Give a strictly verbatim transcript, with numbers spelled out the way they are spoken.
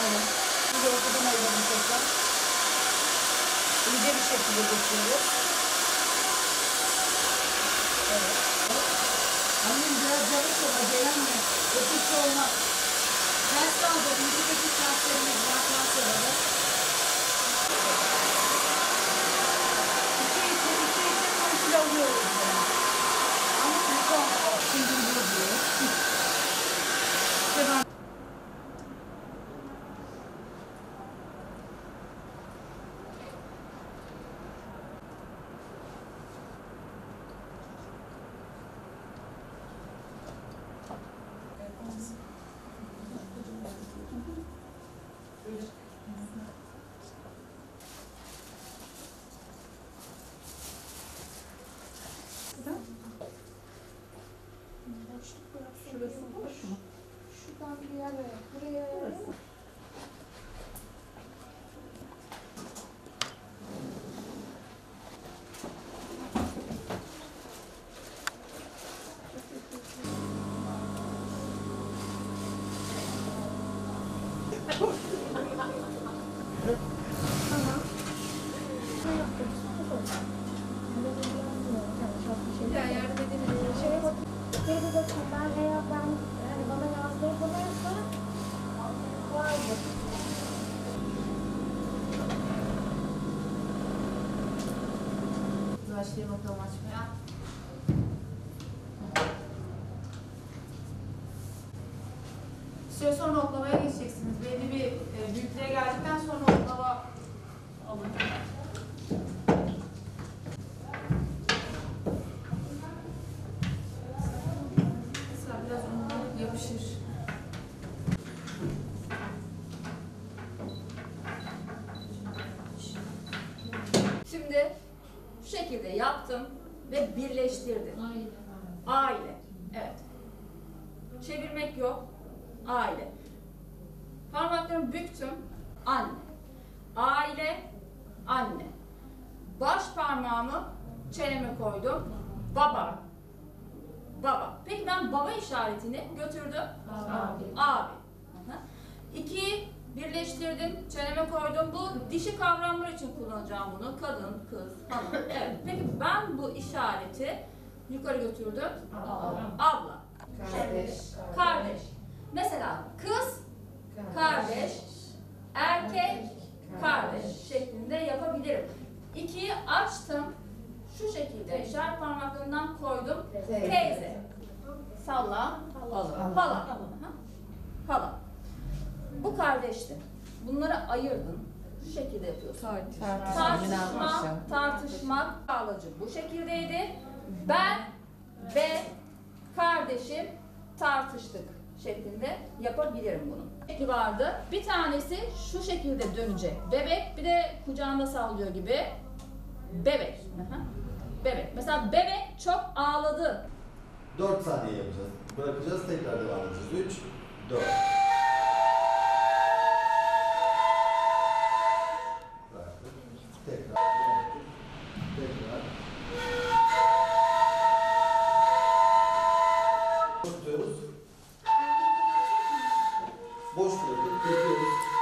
Aynen. Şimdi ortadan ayıralım tekrar. İnce bir şekilde geçiyoruz. Evet. Annem biraz yavaş ol, acelenme. Öpücü olmaz. Ters kaldı. İncedeki terslerine biraz daha soralım. İki için, iki için komple alıyoruz yani. Ama telefon şimdi bozuyor. İşte ben şurası boş mu? Şuradan bir yer ver. Buraya ver. Ya yardım edelim. Şeye bak. Geri de ben veya ben yani bana yazdığı kolaysa vardır. Başlayalım bakalım açmaya. Bir süre sonra oklamaya geçeceksiniz. Belli bir e, büyüklüğe geldikten sonra oklava alın. Mesela biraz unla yapışır. Şimdi şu şekilde yaptım ve birleştirdim. Aile. Aile. Evet. Çevirmek yok. Aile. Parmaklarımı büktüm. Anne. Aile. Anne. Baş parmağımı çeneme koydum. Baba. Baba. Peki ben baba işaretini götürdüm. Abi. Abi. Hı hı. İkiyi birleştirdim, çeneme koydum. Bu dişi kavramlar için kullanacağım bunu. Kadın, kız, hanım. Evet. Peki ben bu işareti yukarı götürdüm. Abla. Abla. Kardeş. Kardeş. Mesela kız, kardeş, erkek, kardeş şeklinde yapabilirim. İkiyi açtım. Şu şekilde işaret parmaklarından koydum. Teyze. Salla. Hala. Hala. Hala. Bu kardeşti. Bunları ayırdın. Şu şekilde yapıyorsun. Tartışma, tartışmak, bağlacı bu şekildeydi. Ben ve kardeşim tartıştık şeklinde yapabilirim bunu. Peki vardı. Bir tanesi şu şekilde dönecek. Bebek, bir de kucağında sallıyor gibi. Bebek. Hı hı. Bebek. Mesela bebek çok ağladı. dört saniye yapacağız. Bırakacağız, tekrar devam edeceğiz. üç, dört. Bıraktık. Tekrar bıraktık. Tekrar. Tutuyoruz. Boş bırakıp yapıyoruz.